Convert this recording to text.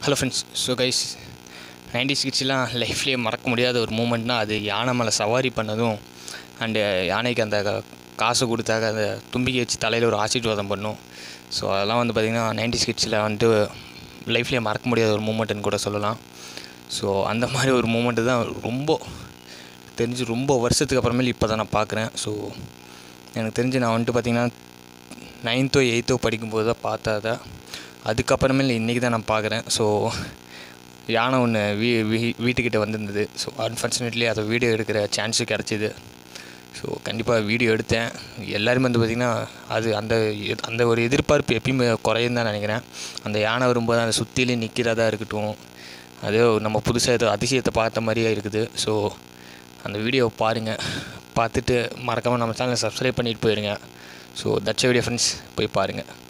Hello friends. So guys, 90s கிட்ஸ்லாம் லைஃப்லேயே மறக்க முடியாத ஒரு மூமெண்ட்னால் அது யானை மேலே சவாரி பண்ணதும் அண்டு யானைக்கு அந்த காசு கொடுத்தாக அந்த தும்பிக்கை வச்சு தலையில் ஒரு ஆசீர்வாதம் பண்ணும். ஸோ அதெல்லாம் வந்து பார்த்திங்கன்னா 90s கிட்ஸில் வந்துட்டு லைஃப்லேயே மறக்க முடியாத ஒரு மூமெண்ட்டுன்னு கூட சொல்லலாம். ஸோ அந்த மாதிரி ஒரு மூமெண்ட்டு தான் ரொம்ப வருஷத்துக்கு அப்புறமேல இப்போ தான் நான் பார்க்குறேன். ஸோ எனக்கு தெரிஞ்சு நான் வந்துட்டு பார்த்திங்கன்னா 9th 8th படிக்கும்போது தான் பார்த்தா அதுக்கப்புறமேல இன்றைக்கி தான் நான் பார்க்குறேன். ஸோ யானை ஒன்று வீட்டுக்கிட்ட வந்திருந்தது. ஸோ அன்ஃபார்ச்சுனேட்லி அதை வீடியோ எடுக்கிற சான்ஸு கிடச்சிது. ஸோ கண்டிப்பாக வீடியோ எடுத்தேன். எல்லாருமே வந்து பார்த்திங்கன்னா அது அந்த ஒரு எதிர்பார்ப்பு எப்பயுமே குறையும் தான் நினைக்கிறேன். அந்த யானை வரும்போது அந்த சுற்றிலையும் நிற்கிறதா இருக்கட்டும், அதே நம்ம புதுசாக ஏதோ அதிசயத்தை பார்த்த மாதிரியே இருக்குது. ஸோ அந்த வீடியோவை பாருங்கள், பார்த்துட்டு மறக்காமல் நம்ம சேனலை சப்ஸ்கிரைப் பண்ணிட்டு போயிடுங்க. ஸோ தட்ஸ் வீடியோ ஃப்ரெண்ட்ஸ், போய் பாருங்கள்.